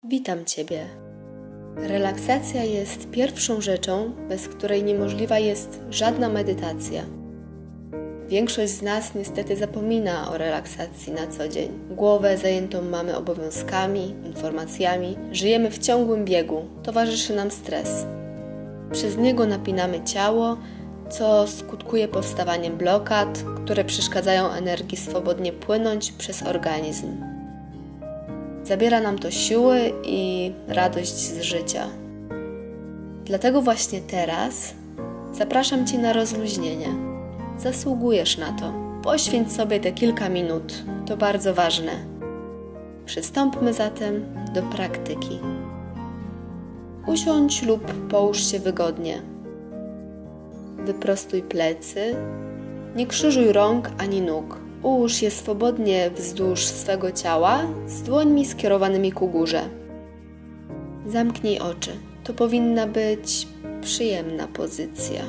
Witam Ciebie. Relaksacja jest pierwszą rzeczą, bez której niemożliwa jest żadna medytacja. Większość z nas niestety zapomina o relaksacji na co dzień. Głowę zajętą mamy obowiązkami, informacjami, żyjemy w ciągłym biegu, towarzyszy nam stres. Przez niego napinamy ciało, co skutkuje powstawaniem blokad, które przeszkadzają energii swobodnie płynąć przez organizm. Zabiera nam to siły i radość z życia. Dlatego właśnie teraz zapraszam Cię na rozluźnienie. Zasługujesz na to. Poświęć sobie te kilka minut. To bardzo ważne. Przystąpmy zatem do praktyki. Usiądź lub połóż się wygodnie. Wyprostuj plecy. Nie krzyżuj rąk ani nóg. Ułóż je swobodnie wzdłuż swego ciała z dłońmi skierowanymi ku górze. Zamknij oczy. To powinna być przyjemna pozycja.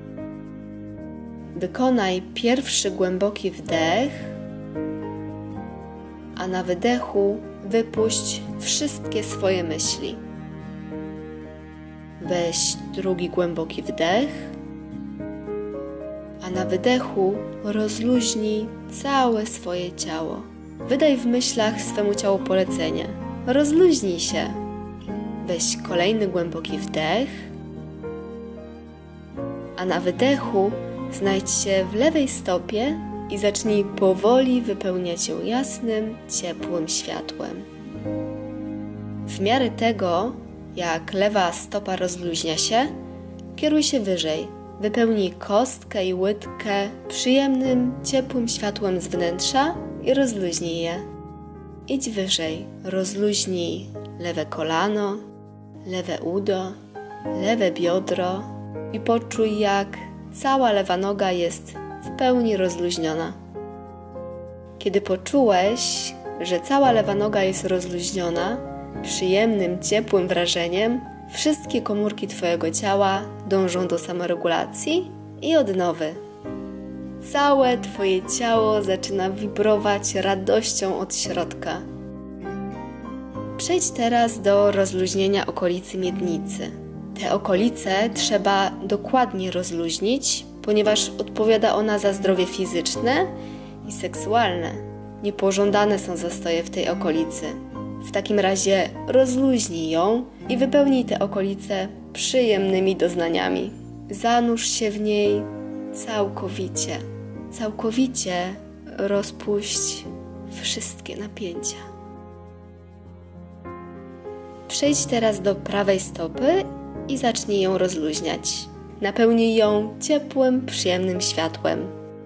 Wykonaj pierwszy głęboki wdech, a na wydechu wypuść wszystkie swoje myśli. Weź drugi głęboki wdech, a na wydechu rozluźnij całe swoje ciało. Wydaj w myślach swemu ciału polecenie. Rozluźnij się. Weź kolejny głęboki wdech, a na wydechu znajdź się w lewej stopie i zacznij powoli wypełniać ją jasnym, ciepłym światłem. W miarę tego, jak lewa stopa rozluźnia się, kieruj się wyżej. Wypełnij kostkę i łydkę przyjemnym, ciepłym światłem z wnętrza i rozluźnij je. Idź wyżej. Rozluźnij lewe kolano, lewe udo, lewe biodro i poczuj, jak cała lewa noga jest w pełni rozluźniona. Kiedy poczułeś, że cała lewa noga jest rozluźniona, przyjemnym, ciepłym wrażeniem, wszystkie komórki Twojego ciała dążą do samoregulacji i odnowy. Całe Twoje ciało zaczyna wibrować radością od środka. Przejdź teraz do rozluźnienia okolicy miednicy. Te okolice trzeba dokładnie rozluźnić, ponieważ odpowiada ona za zdrowie fizyczne i seksualne. Niepożądane są zastoje w tej okolicy. W takim razie rozluźnij ją i wypełnij te okolice przyjemnymi doznaniami. Zanurz się w niej całkowicie. Całkowicie rozpuść wszystkie napięcia. Przejdź teraz do prawej stopy i zacznij ją rozluźniać. Napełnij ją ciepłym, przyjemnym światłem.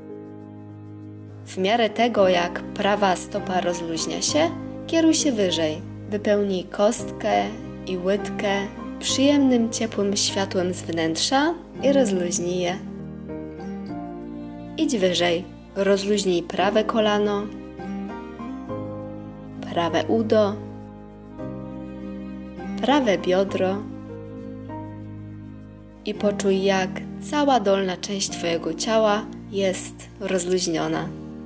W miarę tego, jak prawa stopa rozluźnia się, kieruj się wyżej. Wypełnij kostkę i łydkę przyjemnym, ciepłym światłem z wnętrza i rozluźnij je. Idź wyżej. Rozluźnij prawe kolano, prawe udo, prawe biodro i poczuj, jak cała dolna część Twojego ciała jest rozluźniona.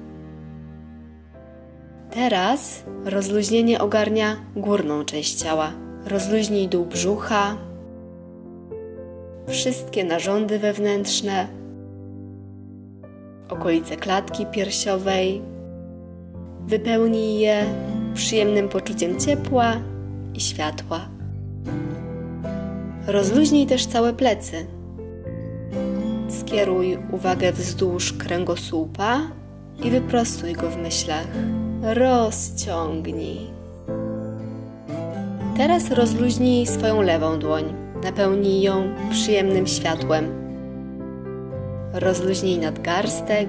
Teraz rozluźnienie ogarnia górną część ciała. Rozluźnij dół brzucha, wszystkie narządy wewnętrzne, okolice klatki piersiowej. Wypełnij je przyjemnym poczuciem ciepła i światła. Rozluźnij też całe plecy. Skieruj uwagę wzdłuż kręgosłupa i wyprostuj go w myślach. Rozciągnij. Teraz rozluźnij swoją lewą dłoń. Napełnij ją przyjemnym światłem. Rozluźnij nadgarstek,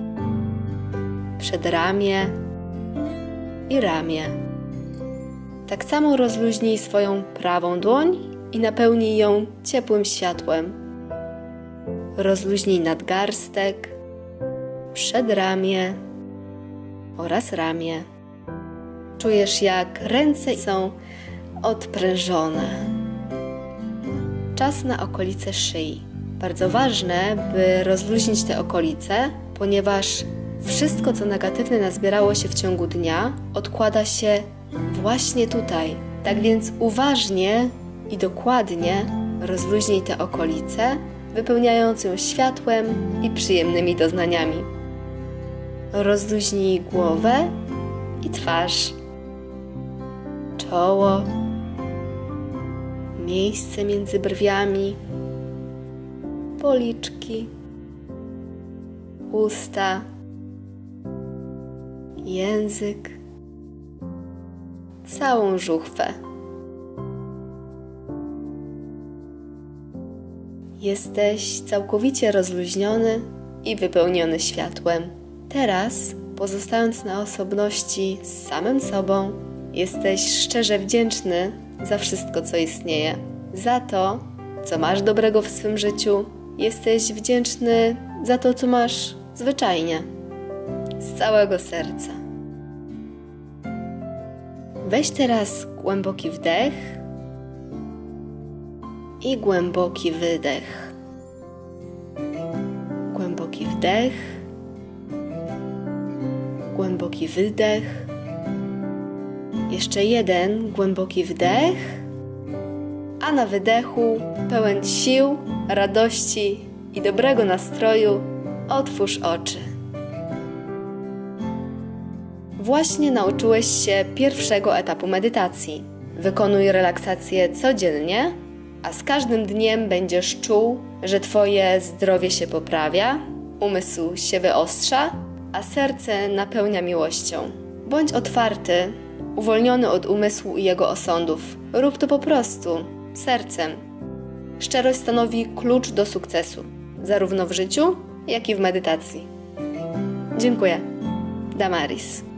przedramię i ramię. Tak samo rozluźnij swoją prawą dłoń i napełnij ją ciepłym światłem. Rozluźnij nadgarstek, przedramię oraz ramię. Czujesz, jak ręce są odprężone. Czas na okolice szyi. Bardzo ważne, by rozluźnić te okolice, ponieważ wszystko, co negatywne nazbierało się w ciągu dnia, odkłada się właśnie tutaj, Tak więc uważnie i dokładnie rozluźnij te okolice, wypełniając ją światłem i przyjemnymi doznaniami. Rozluźnij głowę i twarz, czoło, miejsce między brwiami, policzki, usta, język, całą żuchwę. Jesteś całkowicie rozluźniony i wypełniony światłem. Teraz, pozostając na osobności z samym sobą, jesteś szczerze wdzięczny za wszystko, co istnieje. Za to, co masz dobrego w swym życiu. Jesteś wdzięczny za to, co masz zwyczajnie, z całego serca. Weź teraz głęboki wdech i głęboki wydech. Głęboki wdech, głęboki wydech. Jeszcze jeden głęboki wdech, a na wydechu, pełen sił, radości i dobrego nastroju, otwórz oczy. Właśnie nauczyłeś się pierwszego etapu medytacji. Wykonuj relaksację codziennie, a z każdym dniem będziesz czuł, że Twoje zdrowie się poprawia, umysł się wyostrza, a serce napełnia miłością. Bądź otwarty, uwolniony od umysłu i jego osądów. Rób to po prostu, sercem. Szczerość stanowi klucz do sukcesu, zarówno w życiu, jak i w medytacji. Dziękuję. Damaris.